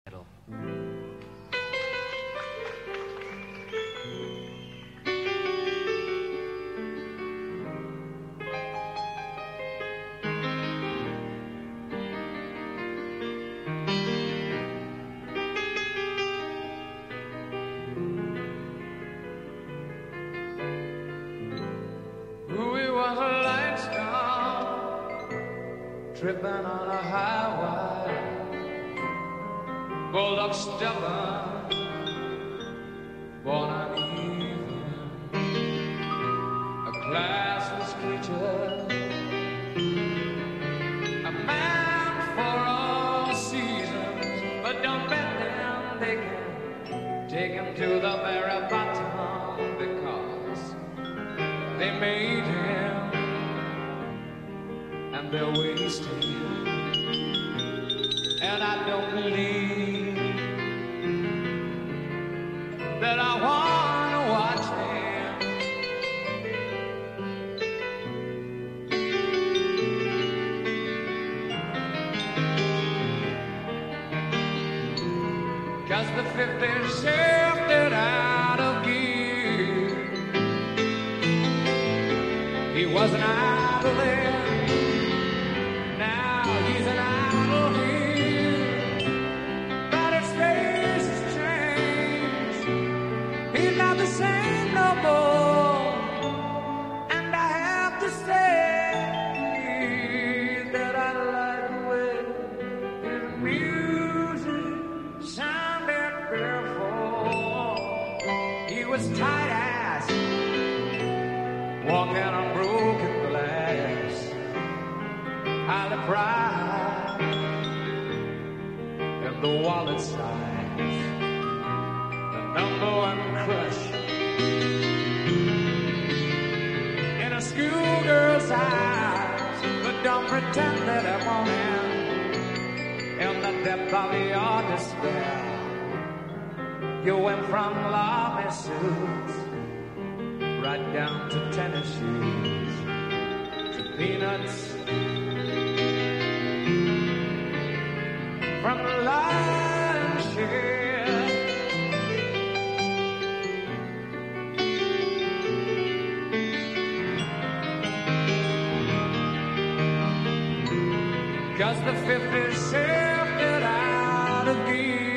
Metal. Louis was a light star, tripping on a highway. Bulldog stubborn, born uneven, a classless creature, a man for all seasons. But don't bet them, they can take him to the very bottom, because they made him and they're wasting him. And I don't believe that I wanna watch him. 'Cause the 50s shifted out of gear. He was an idol then, now he's an idol here. But his face has changed, he's not the same no more. And I have to say that I like the way his music sounded before. He was tight-ass, walking on broken glass, highly prized, and the wallet size, the number one crush in a schoolgirl's eyes. But don't pretend that I'm on him in the depth of your despair. You went from lawless suits right down to tennis shoes, to peanuts, from the lion's share. Cause the 50s shifted out of gear.